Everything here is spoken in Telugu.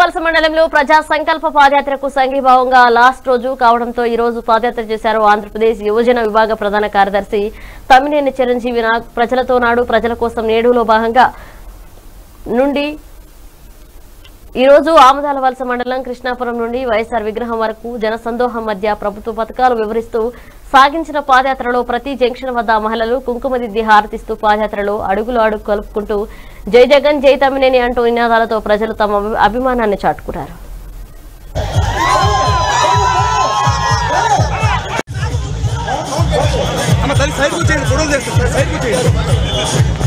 వలస మండలంలో ప్రజా సంకల్ప పాదయాత్రకు సంఘీభావంగా లాస్ట్ రోజు కావడంతో ఈ రోజు పాదయాత్ర చేశారు ఆంధ్రప్రదేశ్ యువజన విభాగ ప్రధాన కార్యదర్శి తమ్మినేని చిరంజీవి ప్రజలతో నాడు ప్రజల కోసం నేడులో భాగంగా నుండి ఈ రోజు ఆమదాల వలస మండలం కృష్ణాపురం నుండి వైఎస్ఆర్ విగ్రహం వరకు జనసందోహం మధ్య ప్రభుత్వ పథకాలు వివరిస్తూ సాగించిన పాదయాత్రలో ప్రతి జంక్షన్ వద్ద మహిళలు కుంకుమదిద్ది హారతిస్తూ పాదయాత్రలో అడుగులు అడుగు కలుపుకుంటూ జై జగన్ జై తమ్మినేని అంటూ నినాదాలతో ప్రజలు తమ అభిమానాన్ని చాటుకున్నారు. సైడ్